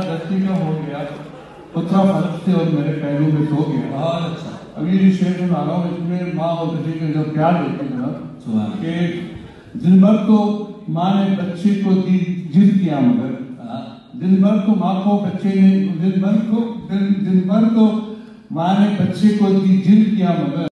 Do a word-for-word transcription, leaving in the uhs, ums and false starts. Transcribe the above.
दस्ती का हो गया, पुत्रा फर्क से और मेरे पहलू में सो गया। बहुत अच्छा। अभी ये शेर सुना रहा हूँ, इसमें माँ और बच्चे के जो प्यार देती है ना, कि दिन भर तो माँ ने बच्चे को दी जिद किया, मगर दिन भर तो माँ को बच्चे ने दिन भर को दिन दिन भर तो माँ ने बच्चे को दी जिद किया, मगर